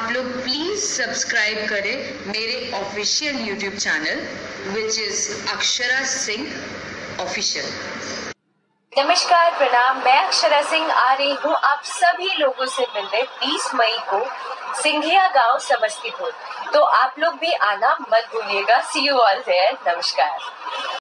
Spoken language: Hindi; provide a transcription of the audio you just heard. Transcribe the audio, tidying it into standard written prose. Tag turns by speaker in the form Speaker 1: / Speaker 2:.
Speaker 1: आप लोग प्लीज सब्सक्राइब करें मेरे official YouTube channel which is Akshara Singh official.
Speaker 2: नमस्कार, प्रणाम। मैं अक्षरा सिंह आ रही हूँ आप सभी लोगों से मिलने 20 मई को सिंघिया गांव समस्तीपुर। तो आप लोग भी आना मत भूलिएगा। See you all there. नमस्कार।